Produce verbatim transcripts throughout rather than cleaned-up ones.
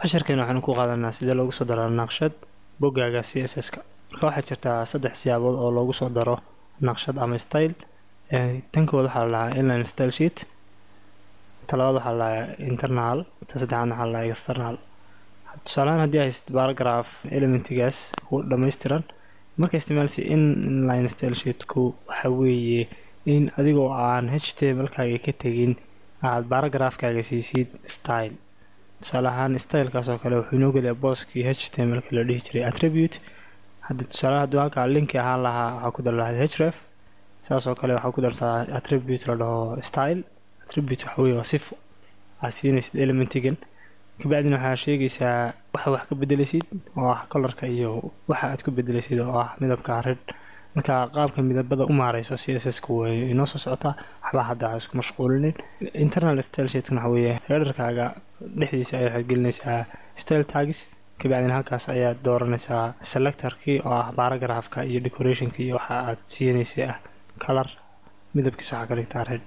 casharkan waxaan ku qaadanaa sida loogu soo daro naqshad boggaaga C S S-ka. Marka waxaa jirta saddex siyaabood oo loogu soo daro naqshad ama style. ee tan koowaad waxaa la dhahaa inline style sheet, ta labaad waxaa la dhahaa internal, ta saddexaad waxaa la dhahaa external. Tusaale ahaan haddii ay haysid paragraph elementigaas ku dhammaystiran, marka isticmaalsi inline style sheet-ku waxa weeye in adigoo aan H T M L-kaaga ka tegin aad paragraph-kaaga siisid style. tusaale ahaan style-kaas oo kale wuxuu inoo geliyaa booskii H T M L-ka la dhihi jiray attribute. haddii tusaale hadduu halkaa linki ahaan lahaa waxaa ku dar lahayd href, saas oo kale waxaa ku darsaa attribute la dhaho style. attribute waxa weeye waa sifo aad siinaysid elementigan, kabacdina waxaa sheegaysaa waxa wax ka bedelaysid oo ah colorka iyo waxa aad ku bedelaysid oo ah midabka red. marka qaabka midabada u maareyso C S S-ku way inoo soo socotaa, waxba hadda isku mashquulinin. internal style sheet-kuna waxa weeye header-kaaga dhexdiisa ayaad gelinaysaa style tags, kabacdina halkaas ayaad dooranaysaa selector-kii oo ah paragraph-ka iyo decoration-ka iyo waxa aad siinaysaa ah color midabkiisa waxa ka dhigtaa red.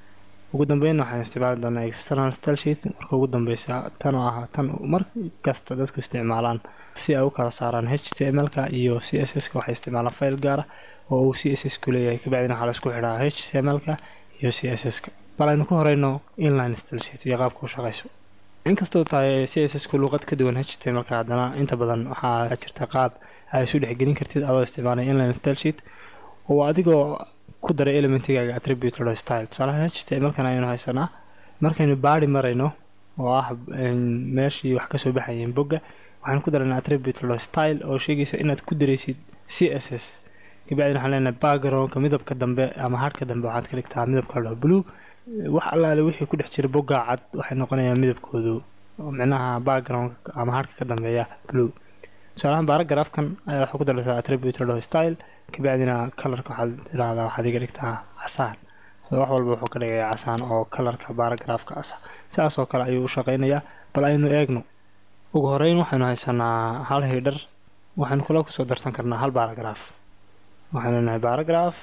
ugu dambeyn waxaan isticmaali doonaa external style sheet. marka ugu dambeysa tan oo ah tan mar kasta dadku isticmaalaan si ay u kala saaraan H T M L-ka iyo C S S-ka, waxay isticmaalaan file gaar ah oo uu C S S ku leeyahay, kabacdina waxaa la isku xidhaa H T M L-ka iyo C S S-ka. bal aynu ku horeyno inline style sheet iyo qaabka u shaqeyso. inkastoo tahay C S S-ku luqad ka duwan H T M L-ka, haddana inta badan waxaa jirta qaab ay isu dhexgelin kartid adoo isticmaalaya inline style sheet oo adigoo ku daray elementigaaga attribute la style. tusaale ahaan H T M L-kan ayaynu haysanaa, markaynu baari marayno oo ah meeshii wax ka soo baxayeen bogga, waxaan ku daranaa attribute la style oo sheegaysa inaad ku daraysid C S S. kabacdina waxaan leenahay background-ka midabka dambe ama harka dambe waxaad ka dhigtaa midabka la blue. wax allaale wixii ku dhex jira bogga cad waxay noqonayaan midabkoodu macnaha background-ka ama harka ka dambeeya blue. tusaale ahaan paragraph-kan ayaa waxaa ku daraysaa attribute la style, kabacdina colorka waxaad tiraahdaa waxaad iga dhigtaa casaan. so wax walba wuxuu ka dhigayaa casaan oo colorka paragraph-ka ah. sidaas oo kale ayuu u shaqeynayaa. bal aynu eegno. ugu horeyn waxaynu haysanaa hal header, waxaynu kula kusoo darsan karnaa hal paragraph. waxaynu leenahay paragraph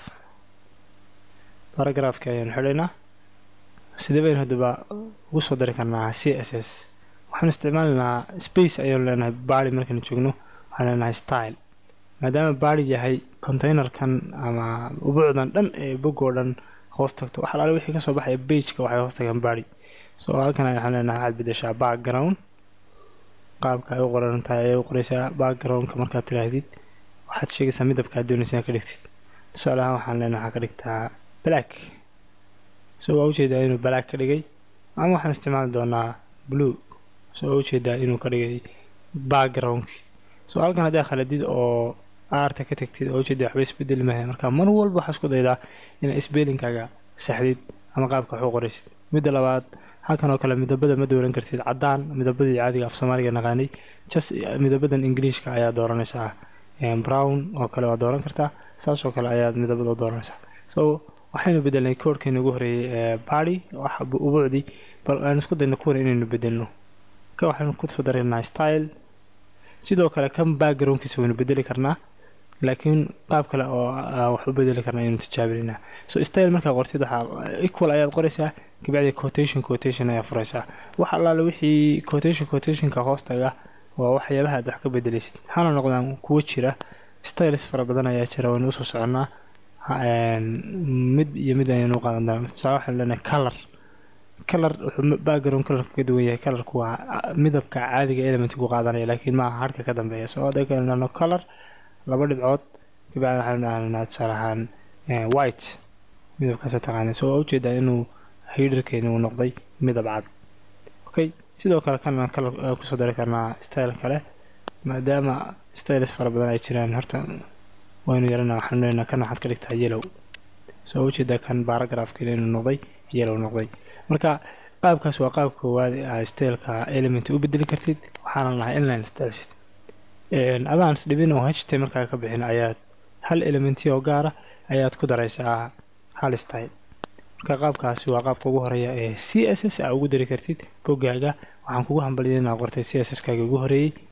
paragraph-ka ayaynu xidhaynaa. sidee baynu haddaba ugu soo dari karnaa C S S? waxaanu isticmaalinaa space ayaynu leenahay body. markaynu joogno waxaan leenahay style, maadaama body yahay containerkan ama ubuucdan dhan ee boggoo dhan hoos tagto. wax alaale wixii kasoo baxaya page-ka waxay hoos tagaan body. so halkan waxaan leenahay waxaad bedeshaa background, qaabka ay u qoran tahay ayay u qoraysaa. background-ka markaad tiraahdid waxaad sheegaysaa midabka aad doonaysaa ka dhigtid. tusaale ahaan waxaan leenahay waxaa ka dhigtaa black. so waa ujeedaa inuu black ka dhigay, ama waxaan isticmaali doonaa blue. so waa ujeedaa inuu ka dhigay background-ki. so halkan haddii khaladid oo aarta ka tagtid oo ujeedaa waxba isbedeli maayo. marka mar walba waxaa isku daydaa inaad spelling-kaaga saxdid ama qaabka wax u qoraysid. midda labaad, halkan oo kale midabada ma dooran kartid caddaan, midabadii caadiga af Soomaaliga naqaanay. just midabadan English-ka ayaa dooranaysaa. brown oo kale waa dooran kartaa, saas oo kale ayaad midabada u dooranaysaa. so waxaynu bedelnay koodhkeena ugu horeeyay ee body wax ubuucdii, bal aan isku dayno kuwan inaynu bedelno. ka waxaynu ku soo dareynaa style. sidoo kale kan background-kiisa waynu bedeli karnaa, laakiin qaab kale oo wax u bedeli karnaa inaynu tijaabinaa. so style markaa qortid waxaa equal ayaad qoraysaa, kabacdi quotation quotation ayaa furaysaa. wax allaale wixii quotation quotation-ka hoostaga waa waxyaabaha aad wax ka bedelaysid. waxaana noqdaan kuwo jira styles fara badan ayaa jira, waynu usoo soconnaa mid iyo mid ayaynu u qaadan doonaa. tusaale waxaan leenahay color. color wuxuu background colorka ka duwan yahay. colorku waa midabka caadiga elementigu qaadanaya, laakiin maaha harka ka dambeeya. so hadda color laba dhibcood, kabacdina waxaan leenahay tusaale ahaan white, midabkaas taqaanay. so waa ujeedaa inuu header-keeni uu noqday midab cad. okay, sidoo kale kan color kusoo dari karnaa style kale, maadaama styles fara badan ay jiraan. horta waynu yaranaa, waxaan leenahay kan waxaad ka dhigtaa yellow. so ujeedaa kan paragraph-keeni inuu noqday yellow noqday. marka qaabkaas waa qaab koowaad ee style-ka element u bedeli kartid. waxaana lahaa inline style sheet. adaan isdhibin oo H T M L-kaaga ka bixin ayaad hal elementi oo gaara ayaad ku daraysaa hal style. marka qaabkaasi waa qaabka ugu horeeya ee C S S aa ugu dari kartid boggaaga. waxaan kugu hambaliyay inaad qortay C S S-kaaga ugu horeeyay.